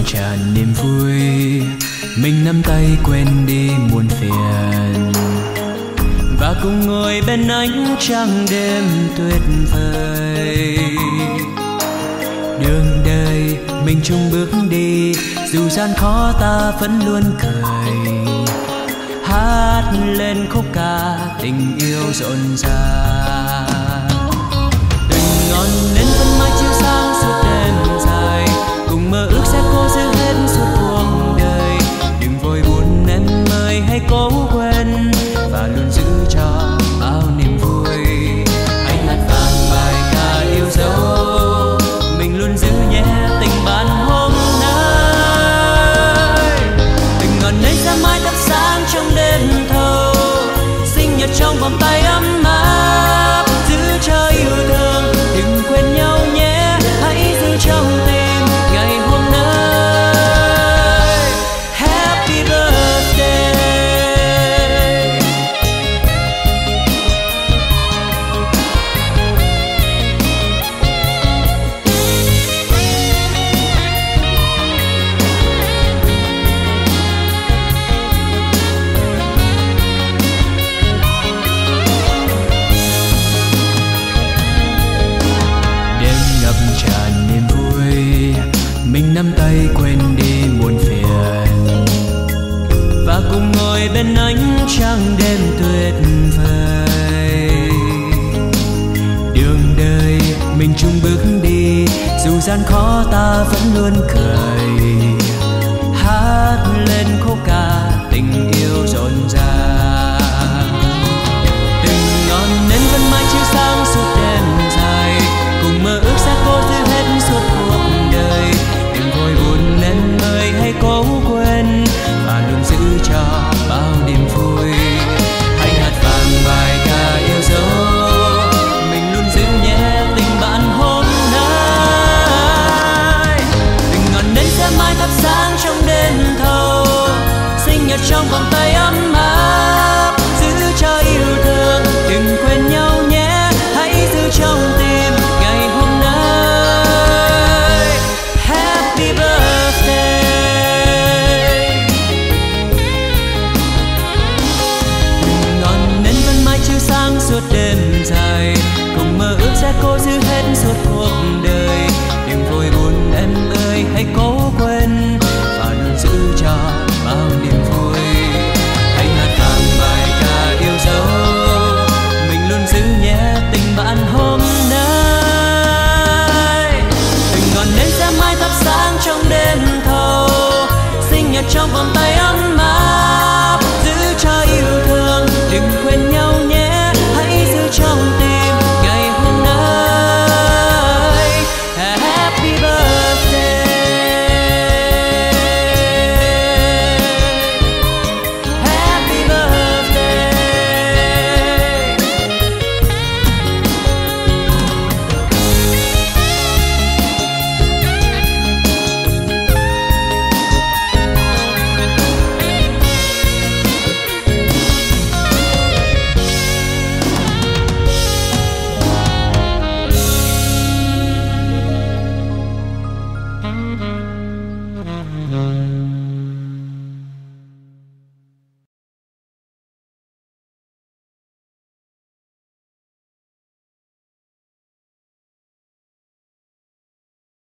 tràn niềm vui, mình nắm tay quên đi muôn phiền và cùng ngồi bên ánh trăng đêm tuyệt vời. Đường đời mình chung bước đi, dù gian khó ta vẫn luôn cười, hát lên khúc ca tình yêu rộn ràng. Từng ngọn nến vẫn mãi chiếu sáng suốt đêm dài, cùng mơ ước sẽ cố giữ hết suốt cuộc đời. Đừng vội buồn em ơi, hãy cố quên và luôn giữ cho bao niềm vui. Hãy hát vang bài ca yêu dấu, mình luôn giữ nhé tình bạn hôm nay. Từng ngọn nến sẽ mãi thắp sáng trong đêm thâu, sinh nhật trong vòng tay ấm áp, giữ cho yêu thương. Đừng quên nhau nhé, hãy giữ trong tim ngày hôm nay. Happy birthday. Tràn niềm vui, mình nắm tay quên đi muôn phiền và cùng ngồi bên ánh trăng đêm tuyệt vời. Đường đời mình chung bước đi, dù gian khó ta vẫn luôn cười, hát lên khúc ca tình yêu rộn ràng.